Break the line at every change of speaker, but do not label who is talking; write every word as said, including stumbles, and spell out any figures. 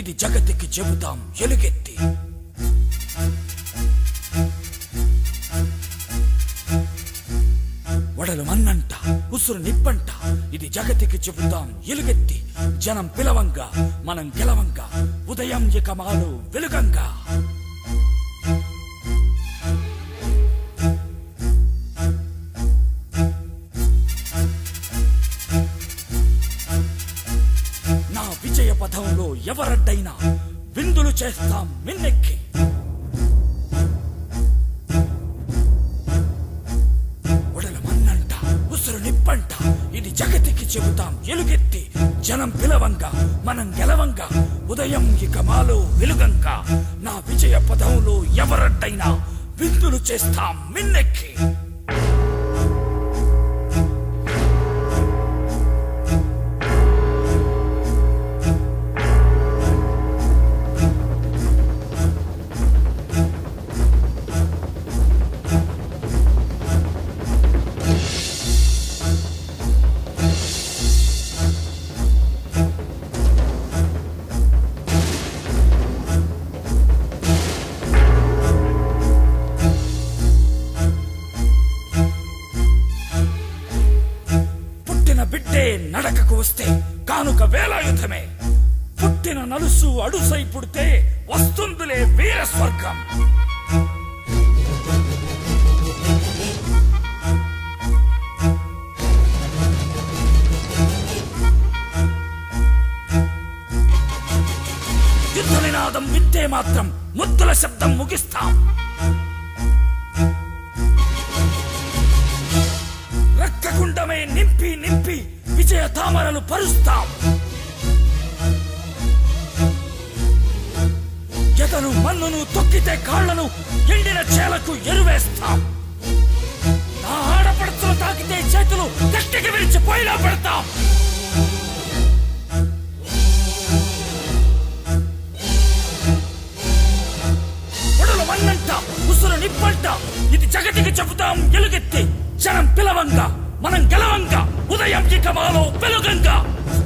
ఇది జగతికి చెబుతాం ఎలుగెత్తి. వడలు మన్నంట ఉసురు నిప్పంట ఇది జగతికి చెబుతాం ఎలుగెత్తి. జనం పిలవంగా మనం గెలవంగా ఉదయం ఇక మాలో వెలుగంగా. నా విజయ పథంలో ఎవరడ్డైనా విందులు చేస్తాం మిన్నెక్కి. నిప్పంట ఇది జగతికి చెబుతాం ఎలుగెత్తి. జనం పిలవంగా మనం గెలవంగా ఉదయం ఇక మాలో వెలుగంగా. నా విజయ పదంలో ఎవరడ్డైనా విందులు చేస్తాం మిన్నెక్కి. బిడ్డే నడకకు వస్తే కానుక వేలాయుధమే. పుట్టిన నలుసు అడుసై పుడితే వస్తుందిలే వీర స్వర్గం. యుద్ధ నినాదం వింటే మాత్రం ముద్దుల శబ్దం ముగిస్తాం. రక్తకుండమే నింపి నింపి విజయ తామరలు పరుస్తాం. ఎతను మన్నును తొక్కితే కాళ్లను ఎండిన చేలకు ఎరువేస్తాం. నా ఆడపడుతులు తాకితే చేతులు గట్టిగా విరిచి పోయిలా పడతాం. పొడలు మన్నంట ఉసురు నిప్పంట ఇది జగతికి చెబుతాం ఎలుగెత్తి. జనం పిలవంగా మనం గెలవంగా ఉదయం ఇక మాలో వెలుగంగా.